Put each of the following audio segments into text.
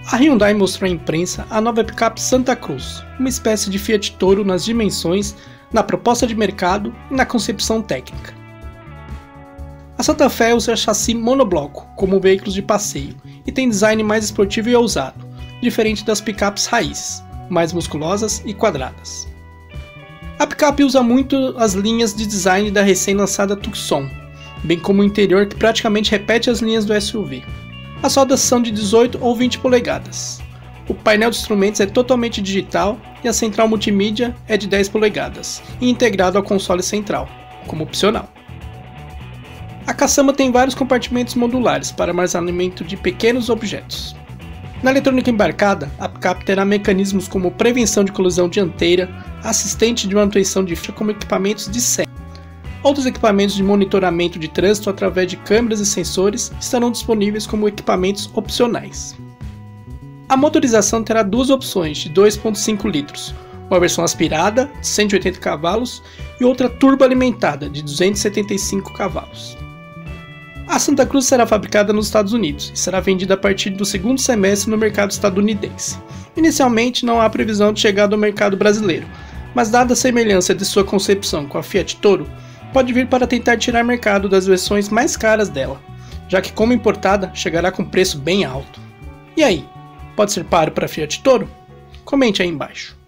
A Hyundai mostrou à imprensa a nova picape Santa Cruz, uma espécie de Fiat Toro nas dimensões, na proposta de mercado e na concepção técnica. A Santa Fe usa chassi monobloco como veículos de passeio e tem design mais esportivo e ousado, diferente das picapes raízes, mais musculosas e quadradas. A picape usa muito as linhas de design da recém-lançada Tucson, bem como o interior que praticamente repete as linhas do SUV. As rodas são de 18 ou 20 polegadas. O painel de instrumentos é totalmente digital e a central multimídia é de 10 polegadas e integrado ao console central, como opcional. A caçamba tem vários compartimentos modulares para armazenamento de pequenos objetos. Na eletrônica embarcada, a picape terá mecanismos como prevenção de colisão dianteira, assistente de manutenção de faixa como equipamentos de série. Outros equipamentos de monitoramento de trânsito através de câmeras e sensores estarão disponíveis como equipamentos opcionais. A motorização terá duas opções de 2.5 litros, uma versão aspirada de 180 cavalos e outra turboalimentada de 275 cavalos. A Santa Cruz será fabricada nos Estados Unidos e será vendida a partir do segundo semestre no mercado estadunidense. Inicialmente não há previsão de chegada ao mercado brasileiro, mas dada a semelhança de sua concepção com a Fiat Toro, pode vir para tentar tirar mercado das versões mais caras dela, já que como importada chegará com preço bem alto. E aí, pode ser páreo para a Fiat Toro? Comente aí embaixo.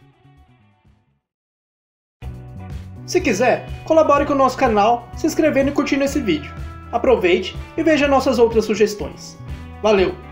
Se quiser, colabore com o nosso canal se inscrevendo e curtindo esse vídeo. Aproveite e veja nossas outras sugestões. Valeu!